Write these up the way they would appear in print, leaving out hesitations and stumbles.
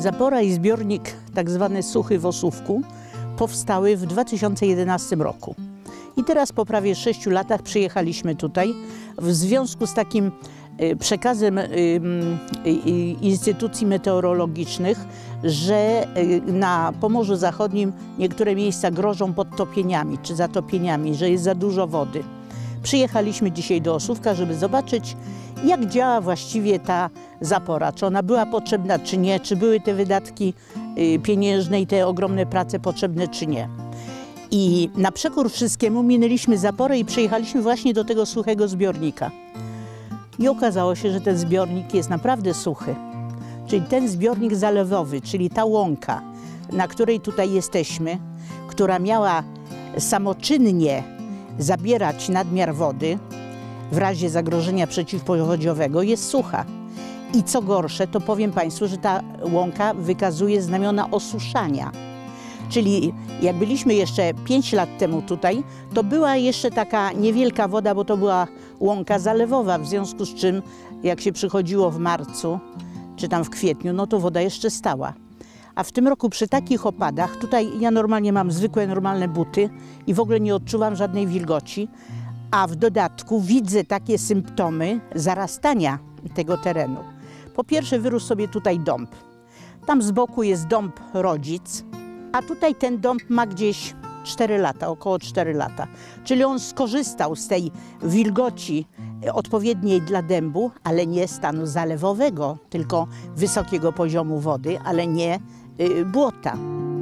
Zapora i zbiornik tak zwany Suchy w Ossówku powstały w 2011 roku. I teraz po prawie 6 latach przyjechaliśmy tutaj w związku z takim przekazem instytucji meteorologicznych, że na Pomorzu Zachodnim niektóre miejsca grożą podtopieniami czy zatopieniami, że jest za dużo wody. Przyjechaliśmy dzisiaj do Ossówka, żeby zobaczyć, jak działa właściwie ta zapora, czy ona była potrzebna, czy nie, czy były te wydatki pieniężne i te ogromne prace potrzebne, czy nie. I na przekór wszystkiemu minęliśmy zaporę i przyjechaliśmy właśnie do tego suchego zbiornika. I okazało się, że ten zbiornik jest naprawdę suchy. Czyli ten zbiornik zalewowy, czyli ta łąka, na której tutaj jesteśmy, która miała samoczynnie zabierać nadmiar wody w razie zagrożenia przeciwpowodziowego, jest sucha. I co gorsze, to powiem Państwu, że ta łąka wykazuje znamiona osuszania. Czyli jak byliśmy jeszcze 5 lat temu tutaj, to była jeszcze taka niewielka woda, bo to była łąka zalewowa, w związku z czym jak się przychodziło w marcu czy tam w kwietniu, no to woda jeszcze stała. A w tym roku przy takich opadach, tutaj ja normalnie mam zwykłe, normalne buty i w ogóle nie odczuwam żadnej wilgoci, a w dodatku widzę takie symptomy zarastania tego terenu. Po pierwsze wyrósł sobie tutaj dąb. Tam z boku jest dąb rodzic, a tutaj ten dąb ma gdzieś 4 lata, około 4 lata. Czyli on skorzystał z tej wilgoci odpowiedniej dla dębu, ale nie stanu zalewowego, tylko wysokiego poziomu wody, ale nie błota.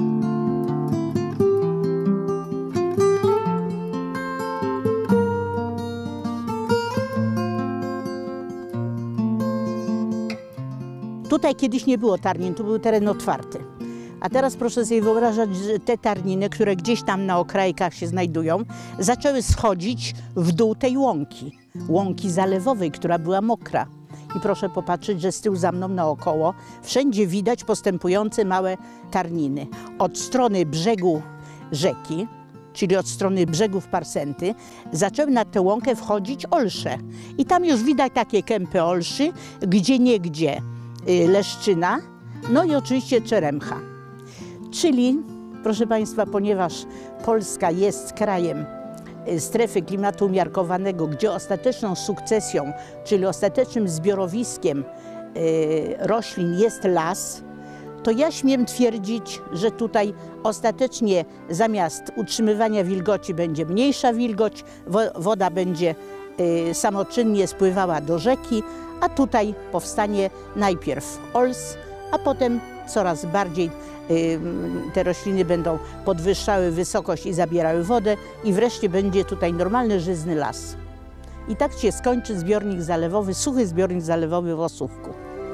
Tutaj kiedyś nie było tarnin, tu był teren otwarty. A teraz proszę sobie wyobrażać, że te tarniny, które gdzieś tam na okrajkach się znajdują, zaczęły schodzić w dół tej łąki zalewowej, która była mokra. I proszę popatrzeć, że z tyłu za mną naokoło wszędzie widać postępujące małe tarniny. Od strony brzegu rzeki, czyli od strony brzegów Parsenty, zaczęły na tę łąkę wchodzić olsze. I tam już widać takie kępy olszy, gdzieniegdzie leszczyna, no i oczywiście czeremcha. Czyli, proszę Państwa, ponieważ Polska jest krajem strefy klimatu umiarkowanego, gdzie ostateczną sukcesją, czyli ostatecznym zbiorowiskiem roślin jest las, to ja śmiem twierdzić, że tutaj ostatecznie zamiast utrzymywania wilgoci będzie mniejsza wilgoć, woda będzie samoczynnie spływała do rzeki, a tutaj powstanie najpierw ols, a potem coraz bardziej te rośliny będą podwyższały wysokość i zabierały wodę i wreszcie będzie tutaj normalny, żyzny las. I tak się skończy zbiornik zalewowy, suchy zbiornik zalewowy w Ossówku.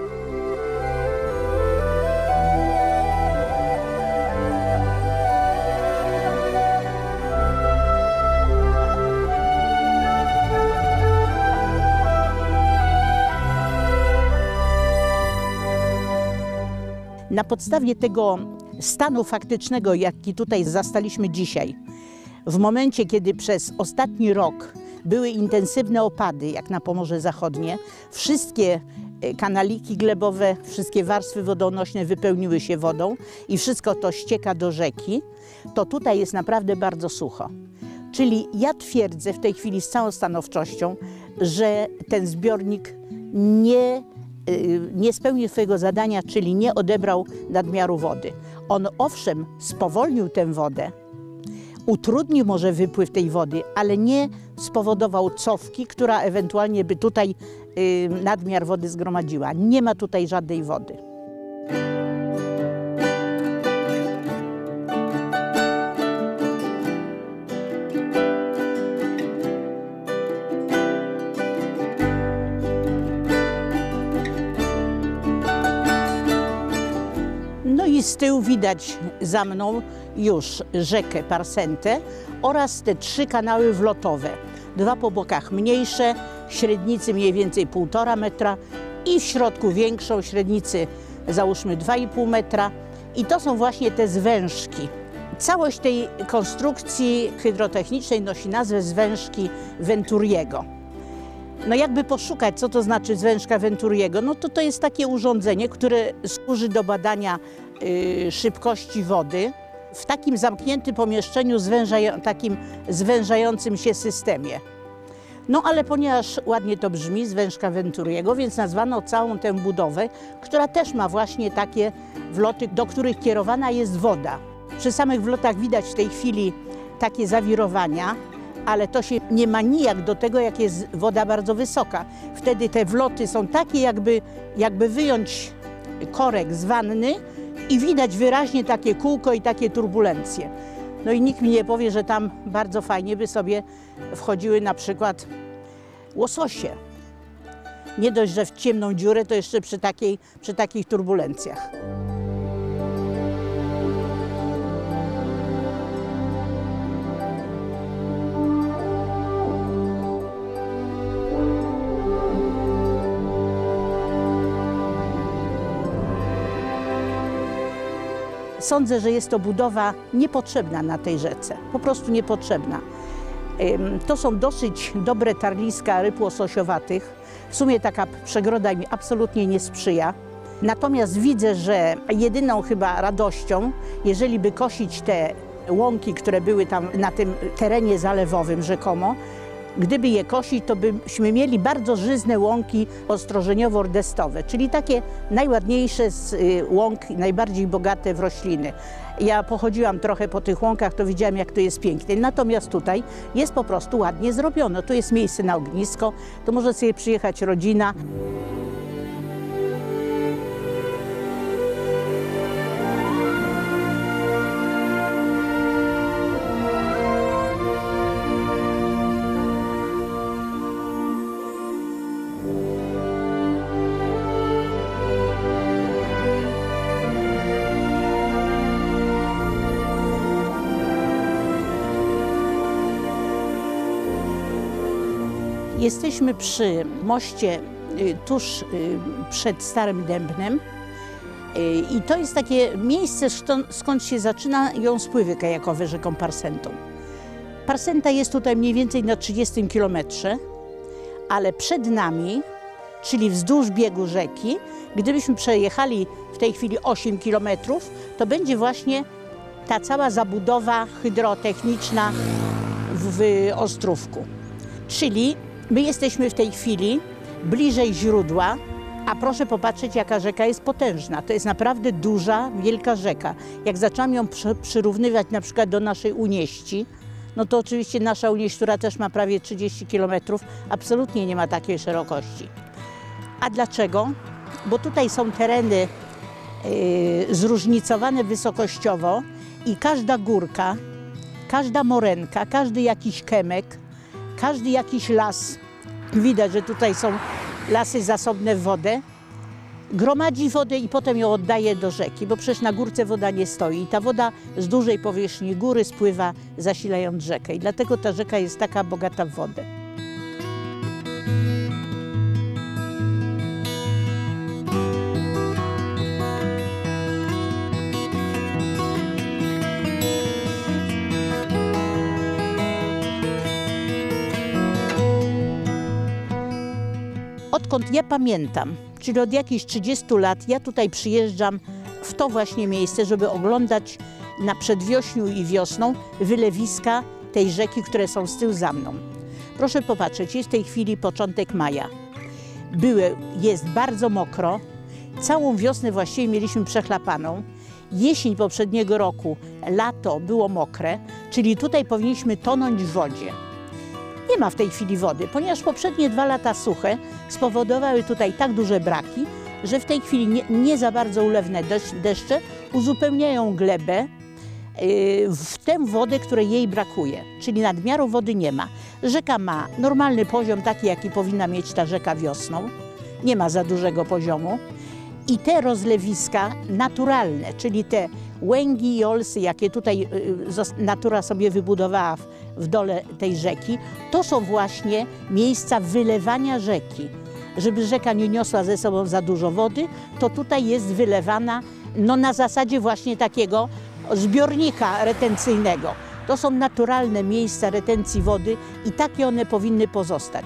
Na podstawie tego stanu faktycznego, jaki tutaj zastaliśmy dzisiaj, w momencie, kiedy przez ostatni rok były intensywne opady, jak na Pomorze Zachodnie, wszystkie kanaliki glebowe, wszystkie warstwy wodonośne wypełniły się wodą i wszystko to ścieka do rzeki, to tutaj jest naprawdę bardzo sucho. Czyli ja twierdzę w tej chwili z całą stanowczością, że ten zbiornik nie spełnił swojego zadania, czyli nie odebrał nadmiaru wody. On owszem spowolnił tę wodę, utrudnił może wypływ tej wody, ale nie spowodował cofki, która ewentualnie by tutaj nadmiar wody zgromadziła. Nie ma tutaj żadnej wody. No i z tyłu widać za mną już rzekę Parsentę oraz te 3 kanały wlotowe. 2 po bokach mniejsze, średnicy mniej więcej 1,5 metra i w środku większą, średnicy załóżmy 2,5 metra. I to są właśnie te zwężki. Całość tej konstrukcji hydrotechnicznej nosi nazwę zwężki Venturiego. No jakby poszukać, co to znaczy zwężka Venturiego, no to jest takie urządzenie, które służy do badania szybkości wody w takim zamkniętym pomieszczeniu, takim zwężającym się systemie. No ale ponieważ ładnie to brzmi, zwężka Venturiego, więc nazwano całą tę budowę, która też ma właśnie takie wloty, do których kierowana jest woda. Przy samych wlotach widać w tej chwili takie zawirowania, ale to się nie ma nijak do tego, jak jest woda bardzo wysoka. Wtedy te wloty są takie, jakby wyjąć korek z wanny i widać wyraźnie takie kółko i takie turbulencje. No i nikt mi nie powie, że tam bardzo fajnie by sobie wchodziły na przykład łososie. Nie dość, że w ciemną dziurę, to jeszcze przy takich turbulencjach. Sądzę, że jest to budowa niepotrzebna na tej rzece, po prostu niepotrzebna. To są dosyć dobre tarliska ryb łososiowatych. W sumie taka przegroda mi absolutnie nie sprzyja. Natomiast widzę, że jedyną chyba radością, jeżeli by kosić te łąki, które były tam na tym terenie zalewowym rzekomo, gdyby je kosić, to byśmy mieli bardzo żyzne łąki ostrożeniowo-rdestowe, czyli takie najładniejsze z łąk, najbardziej bogate w rośliny. Ja pochodziłam trochę po tych łąkach, to widziałam, jak to jest pięknie. Natomiast tutaj jest po prostu ładnie zrobione. Tu jest miejsce na ognisko, to może sobie przyjechać rodzina. Jesteśmy przy moście tuż przed Starym Dębnem i to jest takie miejsce, skąd się zaczynają spływy kajakowe rzeką Parsentą. Parsenta jest tutaj mniej więcej na 30 kilometrze, ale przed nami, czyli wzdłuż biegu rzeki, gdybyśmy przejechali w tej chwili 8 kilometrów, to będzie właśnie ta cała zabudowa hydrotechniczna w Ostrówku. Czyli my jesteśmy w tej chwili bliżej źródła, a proszę popatrzeć, jaka rzeka jest potężna. To jest naprawdę duża, wielka rzeka. Jak zaczęłam ją przyrównywać na przykład do naszej Unieści, no to oczywiście nasza Unieść, która też ma prawie 30 km, absolutnie nie ma takiej szerokości. A dlaczego? Bo tutaj są tereny zróżnicowane wysokościowo i każda górka, każda morenka, każdy jakiś kemek, każdy jakiś las, widać, że tutaj są lasy zasobne w wodę, gromadzi wodę i potem ją oddaje do rzeki, bo przecież na górce woda nie stoi i ta woda z dużej powierzchni góry spływa, zasilając rzekę i dlatego ta rzeka jest taka bogata w wodę. Odkąd ja pamiętam, czyli od jakichś 30 lat, ja tutaj przyjeżdżam w to właśnie miejsce, żeby oglądać na przedwiośniu i wiosną wylewiska tej rzeki, które są z tyłu za mną. Proszę popatrzeć, jest w tej chwili początek maja. Jest bardzo mokro, całą wiosnę właściwie mieliśmy przechlapaną. Jesień poprzedniego roku, lato było mokre, czyli tutaj powinniśmy tonąć w wodzie. Nie ma w tej chwili wody, ponieważ poprzednie 2 lata suche spowodowały tutaj tak duże braki, że w tej chwili nie za bardzo ulewne deszcze uzupełniają glebę w tę wodę, której jej brakuje, czyli nadmiaru wody nie ma. Rzeka ma normalny poziom, taki jaki powinna mieć ta rzeka wiosną, nie ma za dużego poziomu i te rozlewiska naturalne, czyli te łęgi i olsy, jakie tutaj natura sobie wybudowała w dole tej rzeki, to są właśnie miejsca wylewania rzeki. Żeby rzeka nie niosła ze sobą za dużo wody, to tutaj jest wylewana na zasadzie właśnie takiego zbiornika retencyjnego. To są naturalne miejsca retencji wody i takie one powinny pozostać.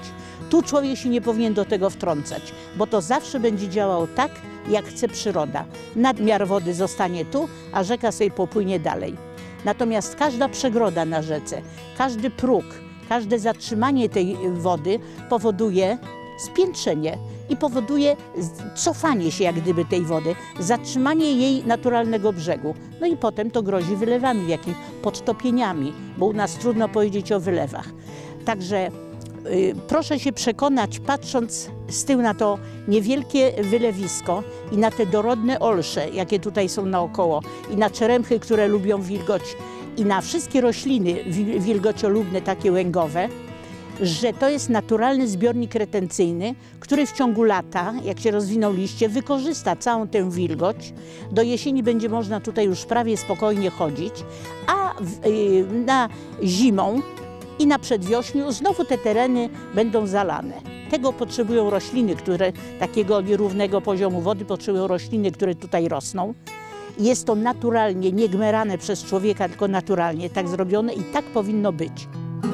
Tu człowiek się nie powinien do tego wtrącać, bo to zawsze będzie działało tak, jak chce przyroda. Nadmiar wody zostanie tu, a rzeka sobie popłynie dalej. Natomiast każda przegroda na rzece, każdy próg, każde zatrzymanie tej wody powoduje spiętrzenie i powoduje cofanie się jak gdyby tej wody, zatrzymanie jej naturalnego brzegu. No i potem to grozi wylewami, jakimiś podtopieniami, bo u nas trudno powiedzieć o wylewach. Także proszę się przekonać, patrząc z tyłu na to niewielkie wylewisko i na te dorodne olsze, jakie tutaj są naokoło, i na czeremchy, które lubią wilgoć, i na wszystkie rośliny wilgociolubne, takie łęgowe, że to jest naturalny zbiornik retencyjny, który w ciągu lata, jak się rozwiną liście, wykorzysta całą tę wilgoć. Do jesieni będzie można tutaj już prawie spokojnie chodzić, a na zimą i na przedwiośniu znowu te tereny będą zalane. Tego potrzebują rośliny, które takiego nierównego poziomu wody potrzebują rośliny, które tutaj rosną. Jest to naturalnie, nie gmerane przez człowieka, tylko naturalnie tak zrobione i tak powinno być.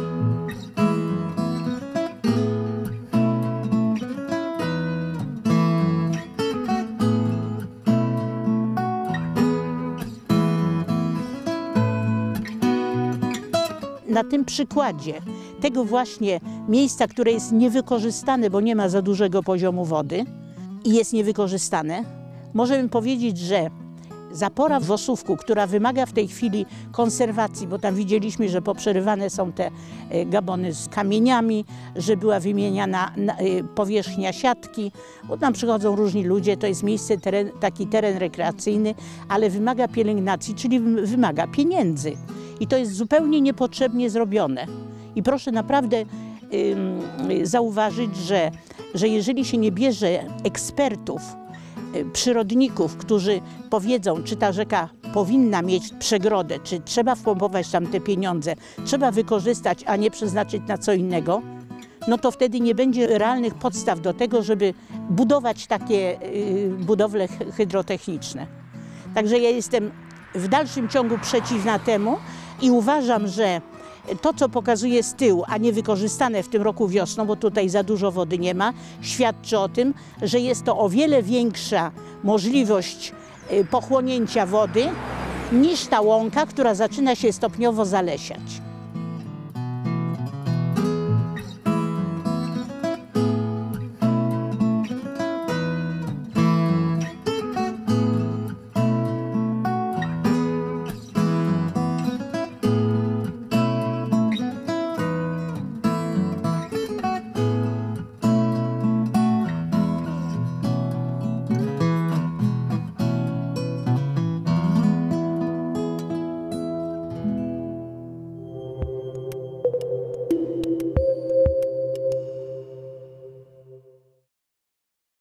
Na tym przykładzie tego właśnie miejsca, które jest niewykorzystane, bo nie ma za dużego poziomu wody i jest niewykorzystane, możemy powiedzieć, że zapora w Osówku, która wymaga w tej chwili konserwacji, bo tam widzieliśmy, że poprzerywane są te gabony z kamieniami, że była wymieniana powierzchnia siatki, bo tam przychodzą różni ludzie, to jest miejsce, taki teren rekreacyjny, ale wymaga pielęgnacji, czyli wymaga pieniędzy. I to jest zupełnie niepotrzebnie zrobione. I proszę naprawdę zauważyć, że jeżeli się nie bierze ekspertów, przyrodników, którzy powiedzą, czy ta rzeka powinna mieć przegrodę, czy trzeba wpompować tam te pieniądze, trzeba wykorzystać, a nie przeznaczyć na co innego, no to wtedy nie będzie realnych podstaw do tego, żeby budować takie budowle hydrotechniczne. Także ja jestem w dalszym ciągu przeciwna temu i uważam, że to, co pokazuje z tyłu, a nie wykorzystane w tym roku wiosną, bo tutaj za dużo wody nie ma, świadczy o tym, że jest to o wiele większa możliwość pochłonięcia wody niż ta łąka, która zaczyna się stopniowo zalesiać.